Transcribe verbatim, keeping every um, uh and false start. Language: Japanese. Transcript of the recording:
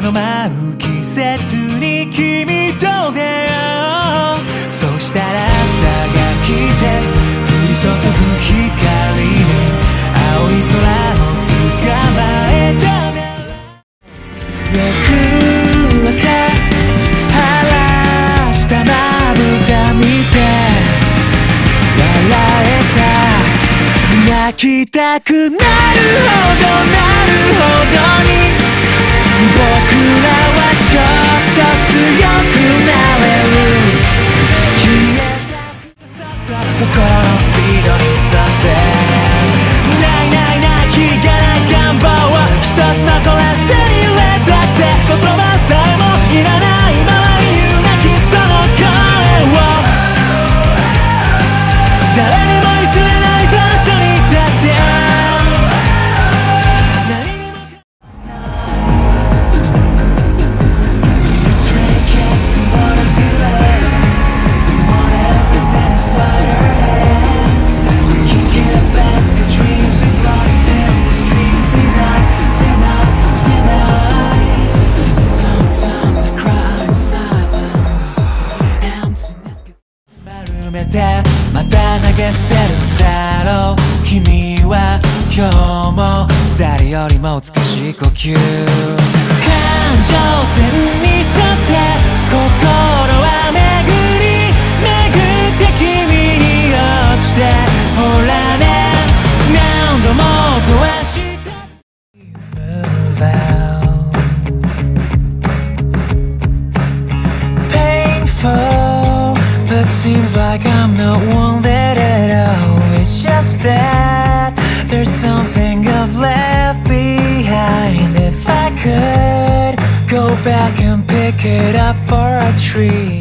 の舞う季節に君と出会おう。そしたら朝が来て降り注ぐ光に青い空を捕まえたね。翌朝晴らしたまぶた見て笑えた。泣きたくなるほどなるほどに僕らはちょっと強くなれる。消えた心のスピードに沿ってないないない気がない願望を一つのコラステに入れたくて言葉さえもいらないまま言うなきその声を誰にも譲れない場所に立ってまた投げ捨てるんだろう。君は今日も誰よりも美しい呼吸。感情線に沿って心は巡り巡って君に落ちてほらね何度も壊した。Seems like I'm not wanted at all. It's just that there's something I've left behind. If I could go back and pick it up for a treat.